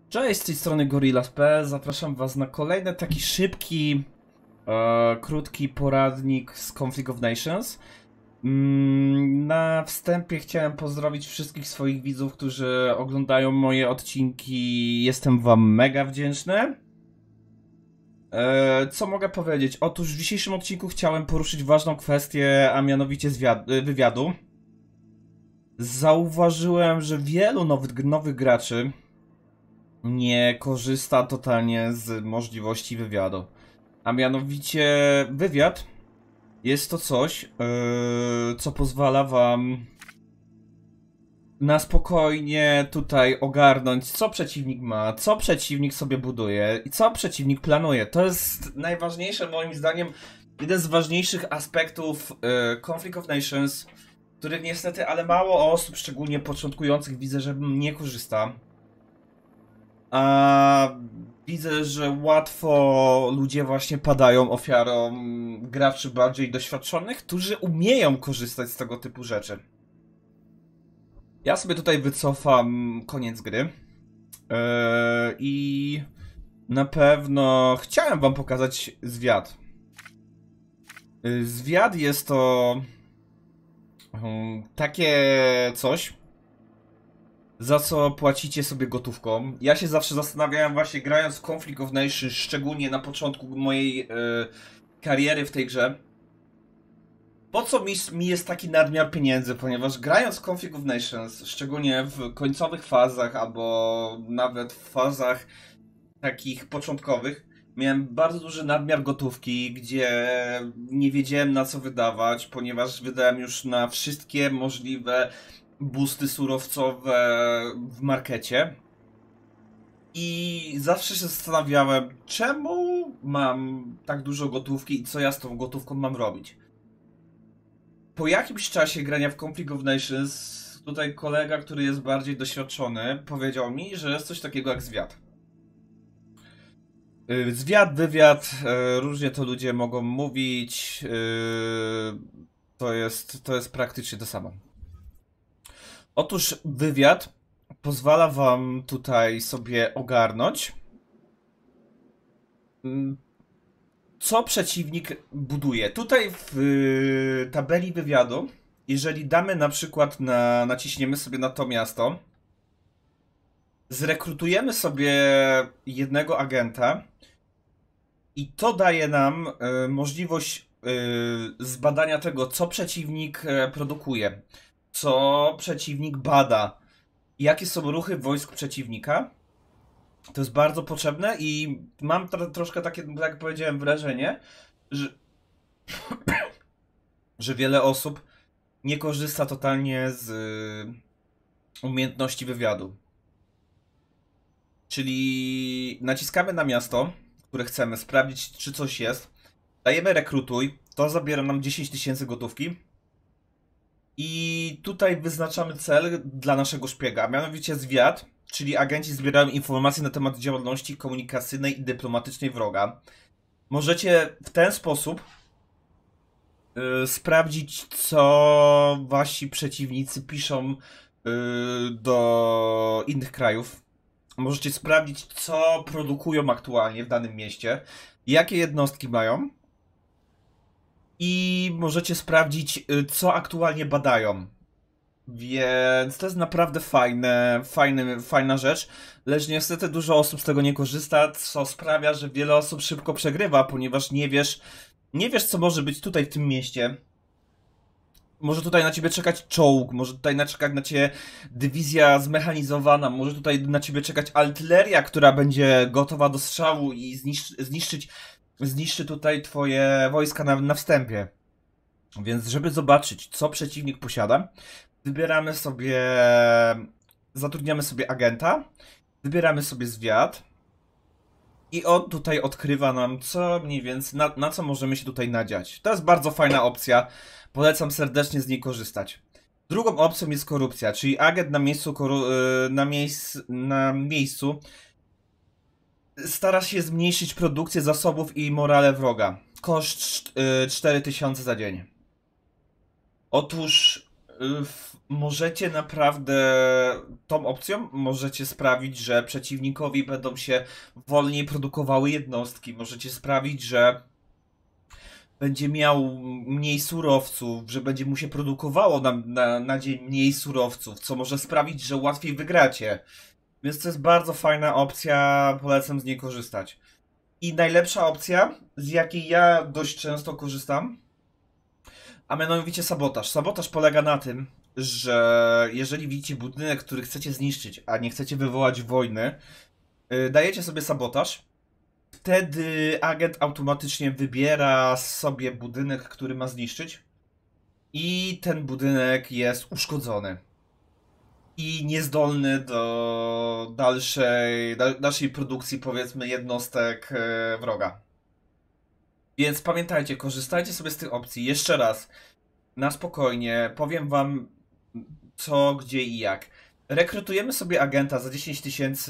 Cześć, z tej strony Gorillaz.pl. Zapraszam was na kolejny taki szybki, krótki poradnik z Conflict of Nations. Na wstępie chciałem pozdrowić wszystkich swoich widzów, którzy oglądają moje odcinki. Jestem wam mega wdzięczny. Co mogę powiedzieć? Otóż w dzisiejszym odcinku chciałem poruszyć ważną kwestię, a mianowicie wywiadu. Zauważyłem, że wielu nowych graczy nie korzysta totalnie z możliwości wywiadu. A mianowicie wywiad jest to coś, co pozwala wam na spokojnie tutaj ogarnąć, co przeciwnik ma, co przeciwnik sobie buduje i co przeciwnik planuje. To jest najważniejsze, moim zdaniem, jeden z ważniejszych aspektów Conflict of Nations, których niestety, ale mało osób, szczególnie początkujących, widzę, że nie korzysta. A widzę, że łatwo ludzie właśnie padają ofiarą graczy bardziej doświadczonych, którzy umieją korzystać z tego typu rzeczy. Ja sobie tutaj wycofam koniec gry. I na pewno chciałem wam pokazać zwiad. Zwiad jest to takie coś, za co płacicie sobie gotówką. Ja się zawsze zastanawiałem właśnie grając w Conflict of Nations, szczególnie na początku mojej kariery w tej grze. Po co mi jest taki nadmiar pieniędzy, ponieważ grając w Conflict of Nations, szczególnie w końcowych fazach albo nawet w fazach takich początkowych, miałem bardzo duży nadmiar gotówki, gdzie nie wiedziałem na co wydawać, ponieważ wydałem już na wszystkie możliwe boosty surowcowe w markecie. I zawsze się zastanawiałem, czemu mam tak dużo gotówki i co ja z tą gotówką mam robić. Po jakimś czasie grania w Conflict of Nations, tutaj kolega, który jest bardziej doświadczony, powiedział mi, że jest coś takiego jak zwiad. Zwiad, wywiad, różnie to ludzie mogą mówić, to jest praktycznie to samo. Otóż wywiad pozwala wam tutaj sobie ogarnąć, co przeciwnik buduje. Tutaj w tabeli wywiadu, jeżeli damy na przykład naciśniemy sobie na to miasto, zrekrutujemy sobie jednego agenta i to daje nam możliwość zbadania tego, co przeciwnik produkuje, co przeciwnik bada, jakie są ruchy wojsk przeciwnika. To jest bardzo potrzebne i mam troszkę takie, jak powiedziałem, wrażenie, że, że wiele osób nie korzysta totalnie z umiejętności wywiadu. Czyli naciskamy na miasto, które chcemy, sprawdzić, czy coś jest. Dajemy rekrutuj, to zabiera nam 10 000 gotówki. I tutaj wyznaczamy cel dla naszego szpiega, a mianowicie zwiad, czyli agenci zbierają informacje na temat działalności komunikacyjnej i dyplomatycznej wroga. Możecie w ten sposób sprawdzić, co wasi przeciwnicy piszą do innych krajów. Możecie sprawdzić, co produkują aktualnie w danym mieście, jakie jednostki mają. I możecie sprawdzić, co aktualnie badają. Więc to jest naprawdę fajna rzecz. Lecz niestety dużo osób z tego nie korzysta, co sprawia, że wiele osób szybko przegrywa, ponieważ nie wiesz co może być tutaj w tym mieście. Może tutaj na ciebie czekać czołg, może tutaj czekać na ciebie dywizja zmechanizowana, może tutaj na ciebie czekać artyleria, która będzie gotowa do strzału i zniszczy tutaj twoje wojska na wstępie. Więc żeby zobaczyć, co przeciwnik posiada, zatrudniamy sobie agenta, wybieramy sobie zwiad i on tutaj odkrywa nam, co mniej więcej, na co możemy się tutaj nadziać. To jest bardzo fajna opcja, polecam serdecznie z niej korzystać. Drugą opcją jest korupcja, czyli agent na miejscu stara się zmniejszyć produkcję zasobów i morale wroga. Koszt 4000 za dzień. Otóż możecie naprawdę tą opcją możecie sprawić, że przeciwnikowi będą się wolniej produkowały jednostki. Możecie sprawić, że będzie miał mniej surowców, że będzie mu się produkowało na dzień mniej surowców, co może sprawić, że łatwiej wygracie. Więc to jest bardzo fajna opcja, polecam z niej korzystać. I najlepsza opcja, z jakiej ja dość często korzystam, a mianowicie sabotaż. Sabotaż polega na tym, że jeżeli widzicie budynek, który chcecie zniszczyć, a nie chcecie wywołać wojny, dajecie sobie sabotaż. Wtedy agent automatycznie wybiera sobie budynek, który ma zniszczyć. I ten budynek jest uszkodzony. I niezdolny do dalszej produkcji, powiedzmy, jednostek wroga. Więc pamiętajcie, korzystajcie sobie z tych opcji. Jeszcze raz, na spokojnie, powiem wam co, gdzie i jak. Rekrutujemy sobie agenta za 10 tysięcy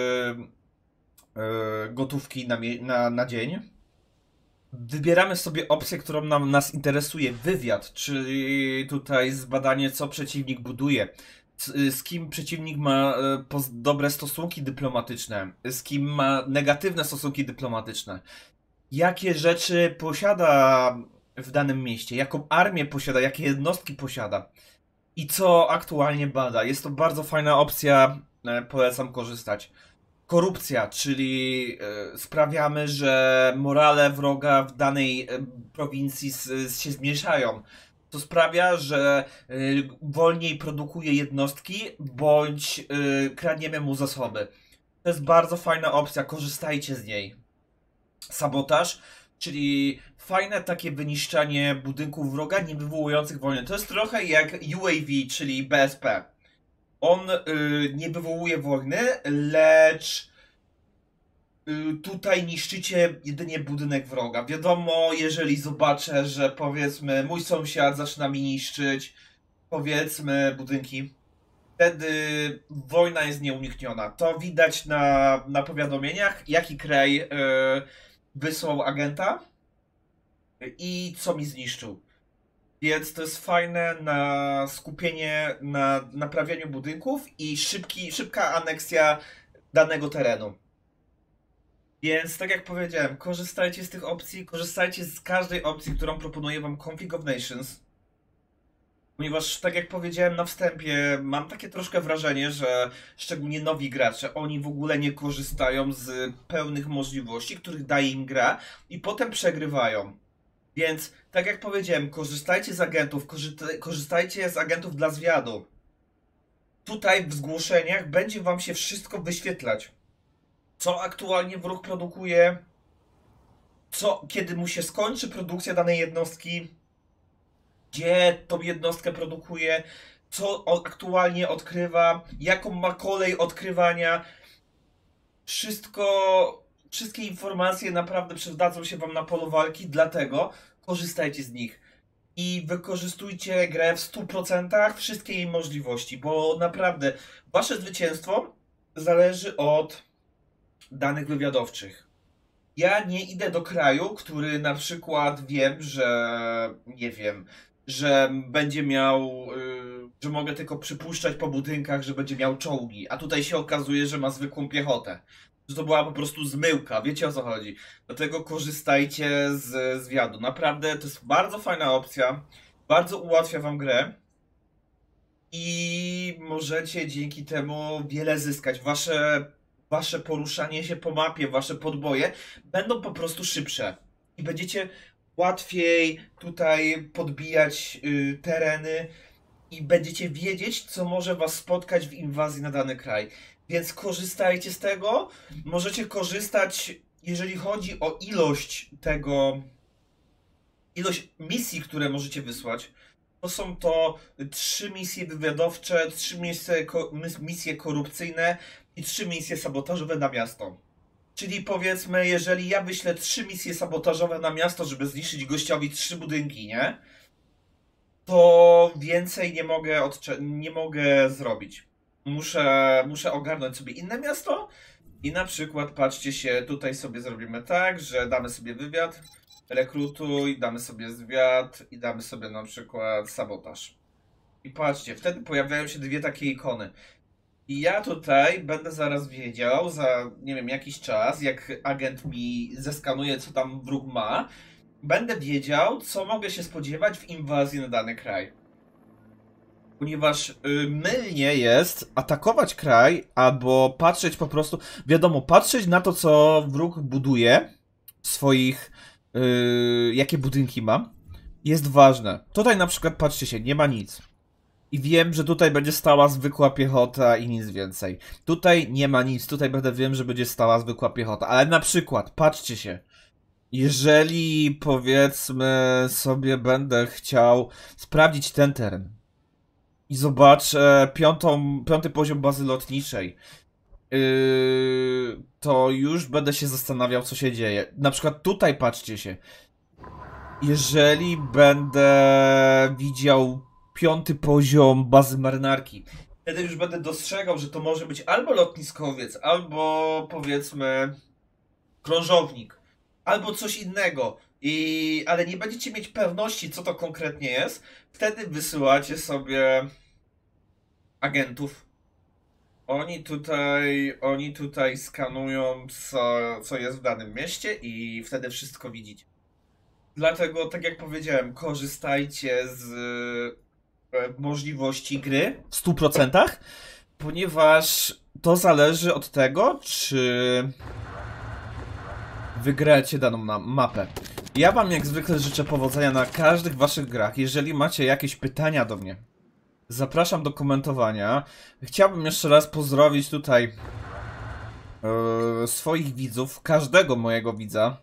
gotówki na dzień. Wybieramy sobie opcję, którą nas interesuje. Wywiad, czyli tutaj zbadanie, co przeciwnik buduje. Z kim przeciwnik ma dobre stosunki dyplomatyczne, z kim ma negatywne stosunki dyplomatyczne. Jakie rzeczy posiada w danym mieście, jaką armię posiada, jakie jednostki posiada i co aktualnie bada. Jest to bardzo fajna opcja, polecam korzystać. Korupcja, czyli sprawiamy, że morale wroga w danej prowincji się zmniejszają. To sprawia, że wolniej produkuje jednostki, bądź kradniemy mu zasoby. To jest bardzo fajna opcja, korzystajcie z niej. Sabotaż, czyli fajne takie wyniszczanie budynków wroga, nie wywołujących wojny. To jest trochę jak UAV, czyli BSP. On nie wywołuje wojny, lecz tutaj niszczycie jedynie budynek wroga. Wiadomo, jeżeli zobaczę, że powiedzmy mój sąsiad zaczyna mi niszczyć, powiedzmy, budynki, wtedy wojna jest nieunikniona. To widać na powiadomieniach, jaki kraj wysłał agenta i co mi zniszczył. Więc to jest fajne na skupienie na naprawianiu budynków i szybka aneksja danego terenu. Więc tak jak powiedziałem, korzystajcie z tych opcji, korzystajcie z każdej opcji, którą proponuje wam Config of Nations. Ponieważ, tak jak powiedziałem na wstępie, mam takie troszkę wrażenie, że szczególnie nowi gracze, oni w ogóle nie korzystają z pełnych możliwości, których daje im gra i potem przegrywają. Więc, tak jak powiedziałem, korzystajcie z agentów, korzystajcie z agentów dla zwiadu. Tutaj w zgłoszeniach będzie wam się wszystko wyświetlać. Co aktualnie wróg produkuje, kiedy mu się skończy produkcja danej jednostki, gdzie tą jednostkę produkuje, co on aktualnie odkrywa, jaką ma kolej odkrywania. Wszystkie informacje naprawdę przydadzą się wam na polu walki, dlatego korzystajcie z nich. I wykorzystujcie grę w 100%, wszystkie jej możliwości, bo naprawdę wasze zwycięstwo zależy od danych wywiadowczych. Ja nie idę do kraju, który na przykład wiem, że nie wiem, że będzie miał, że mogę tylko przypuszczać po budynkach, że będzie miał czołgi, a tutaj się okazuje, że ma zwykłą piechotę. Że to była po prostu zmyłka, wiecie o co chodzi. Dlatego korzystajcie z zwiadu. Naprawdę to jest bardzo fajna opcja, bardzo ułatwia wam grę i możecie dzięki temu wiele zyskać. Wasze poruszanie się po mapie, wasze podboje będą po prostu szybsze. I będziecie łatwiej tutaj podbijać tereny i będziecie wiedzieć, co może was spotkać w inwazji na dany kraj. Więc korzystajcie z tego. Możecie korzystać, jeżeli chodzi o ilość misji, które możecie wysłać. To są to 3 misje wywiadowcze, 3 misje korupcyjne i 3 misje sabotażowe na miasto. Czyli powiedzmy, jeżeli ja wyślę 3 misje sabotażowe na miasto, żeby zniszczyć gościowi 3 budynki, nie? To więcej nie mogę zrobić. Muszę ogarnąć sobie inne miasto i na przykład, patrzcie się, tutaj sobie zrobimy tak, że damy sobie wywiad, rekrutuj, damy sobie zwiad i damy sobie na przykład sabotaż. I patrzcie, wtedy pojawiają się dwie takie ikony. I ja tutaj będę zaraz wiedział, za nie wiem, jakiś czas, jak agent mi zeskanuje, co tam wróg ma, będę wiedział, co mogę się spodziewać w inwazji na dany kraj. Ponieważ mylnie jest atakować kraj, albo patrzeć po prostu, wiadomo, patrzeć na to, co wróg buduje, swoich, jakie budynki ma, jest ważne. Tutaj na przykład, patrzcie się, nie ma nic. I wiem, że tutaj będzie stała zwykła piechota i nic więcej. Tutaj nie ma nic, tutaj wiem, że będzie stała zwykła piechota. Ale na przykład, patrzcie się, jeżeli powiedzmy sobie będę chciał sprawdzić ten teren i zobaczę piąty poziom bazy lotniczej, to już będę się zastanawiał, co się dzieje. Na przykład tutaj patrzcie się. Jeżeli będę widział piąty poziom bazy marynarki, wtedy już będę dostrzegał, że to może być albo lotniskowiec, albo powiedzmy krążownik, albo coś innego. Ale nie będziecie mieć pewności, co to konkretnie jest. Wtedy wysyłacie agentów. Oni tutaj skanują, co jest w danym mieście i wtedy wszystko widzicie. Dlatego, tak jak powiedziałem, korzystajcie z możliwości gry w 100%, ponieważ to zależy od tego, czy wygracie daną mapę. Ja wam jak zwykle życzę powodzenia na każdych waszych grach. Jeżeli macie jakieś pytania do mnie, zapraszam do komentowania. Chciałbym jeszcze raz pozdrowić tutaj swoich widzów, każdego mojego widza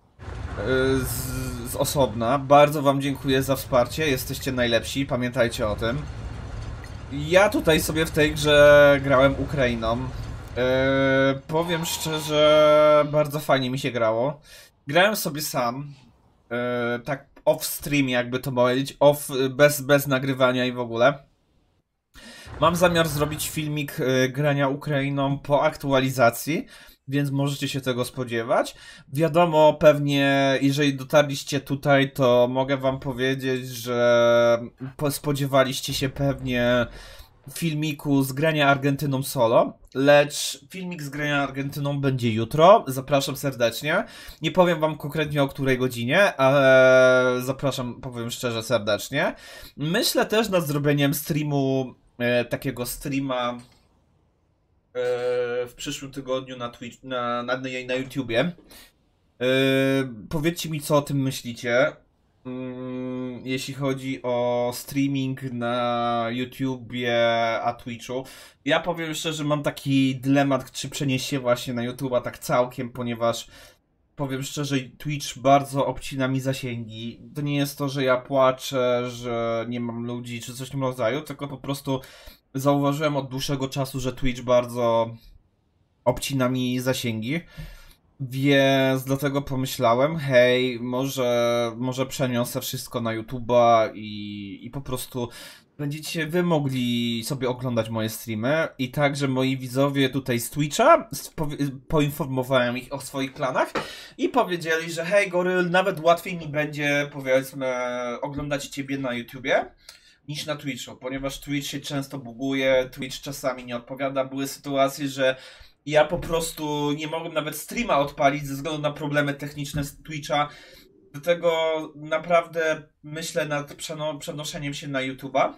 z osobna. Bardzo wam dziękuję za wsparcie, jesteście najlepsi, pamiętajcie o tym. Ja tutaj sobie w tej grze grałem Ukrainą. Powiem szczerze, bardzo fajnie mi się grało. Grałem sobie sam, tak off stream jakby to powiedzieć, bez nagrywania i w ogóle. Mam zamiar zrobić filmik grania Ukrainą po aktualizacji, więc możecie się tego spodziewać. Wiadomo, pewnie jeżeli dotarliście tutaj, to mogę wam powiedzieć, że spodziewaliście się pewnie filmiku z grania Argentyną solo, lecz filmik z grania Argentyną będzie jutro. Zapraszam serdecznie. Nie powiem wam konkretnie o której godzinie, ale zapraszam, powiem szczerze, serdecznie. Myślę też nad zrobieniem streamu, takiego streama w przyszłym tygodniu na Twitch, na YouTubie. Powiedzcie mi, co o tym myślicie. Jeśli chodzi o streaming na YouTubie, a Twitchu. Ja powiem szczerze, mam taki dylemat, czy przenieść się właśnie na YouTube'a tak całkiem, ponieważ powiem szczerze, Twitch bardzo obcina mi zasięgi. To nie jest to, że ja płaczę, że nie mam ludzi, czy coś w tym rodzaju, tylko po prostu zauważyłem od dłuższego czasu, że Twitch bardzo obcina mi zasięgi. Więc dlatego pomyślałem, hej, może przeniosę wszystko na YouTube'a i po prostu będziecie wy mogli sobie oglądać moje streamy. I także moi widzowie tutaj z Twitcha, poinformowałem ich o swoich planach i powiedzieli, że hej Goryl, nawet łatwiej mi będzie, powiedzmy, oglądać ciebie na YouTubie niż na Twitchu, ponieważ Twitch się często buguje, Twitch czasami nie odpowiada. Były sytuacje, że ja po prostu nie mogłem nawet streama odpalić ze względu na problemy techniczne z Twitcha. Dlatego naprawdę myślę nad przenoszeniem się na YouTube'a.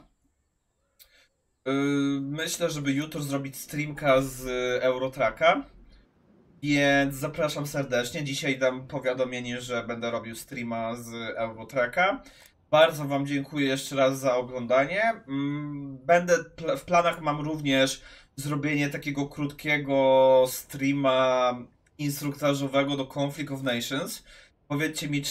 Myślę, żeby jutro zrobić streamka z Eurotracka. Więc zapraszam serdecznie. Dzisiaj dam powiadomienie, że będę robił streama z Eurotracka. Bardzo wam dziękuję jeszcze raz za oglądanie. W planach mam również zrobienie takiego krótkiego streama instruktażowego do Conflict of Nations. Powiedzcie mi,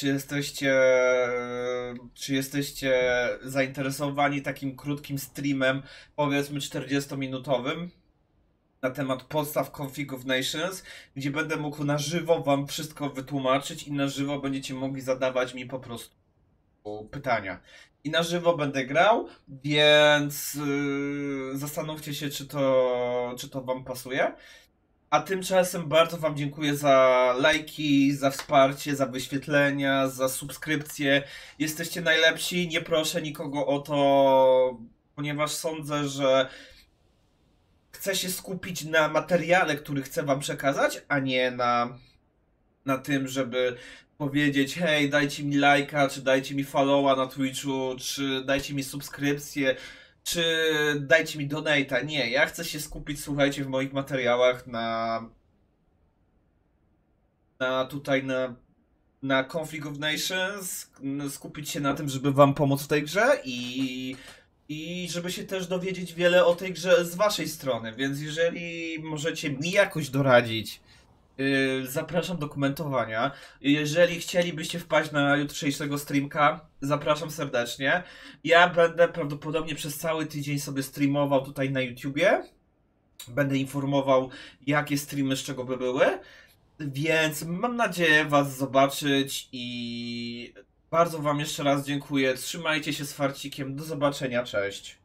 czy jesteście zainteresowani takim krótkim streamem, powiedzmy 40-minutowym, na temat podstaw Conflict of Nations, gdzie będę mógł na żywo wam wszystko wytłumaczyć i na żywo będziecie mogli zadawać mi po prostu pytania. I na żywo będę grał, więc zastanówcie się, czy to wam pasuje. A tymczasem bardzo wam dziękuję za lajki, za wsparcie, za wyświetlenia, za subskrypcje. Jesteście najlepsi, nie proszę nikogo o to, ponieważ sądzę, że chcę się skupić na materiale, który chcę wam przekazać, a nie na tym, żeby powiedzieć: hej, dajcie mi lajka, czy dajcie mi followa na Twitchu, czy dajcie mi subskrypcję, czy dajcie mi donate'a. Nie, ja chcę się skupić, słuchajcie, w moich materiałach na Conflict of Nations, skupić się na tym, żeby wam pomóc w tej grze i żeby się też dowiedzieć wiele o tej grze z waszej strony, więc jeżeli możecie mi jakoś doradzić, zapraszam do komentowania. Jeżeli chcielibyście wpaść na jutrzejszego streamka, zapraszam serdecznie. Ja będę prawdopodobnie przez cały tydzień sobie streamował tutaj na YouTubie. Będę informował, jakie streamy z czego by były. Więc mam nadzieję was zobaczyć i bardzo wam jeszcze raz dziękuję. Trzymajcie się z farcikiem. Do zobaczenia, cześć.